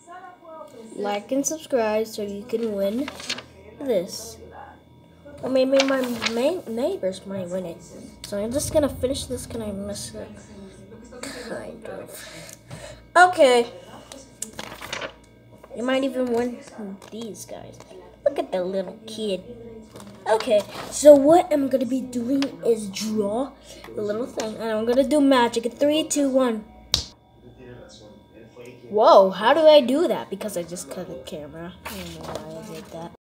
like and subscribe so you can win this. Or maybe my neighbors might win it. So I'm just gonna finish this. Can I mess it? Kind of. Okay. You might even win these guys. Look at the little kid. Okay, so what I'm gonna be doing is draw the little thing, and I'm gonna do magic. 3, 2, 1. Whoa, how do I do that? Because I just cut the camera. I don't know why I did that.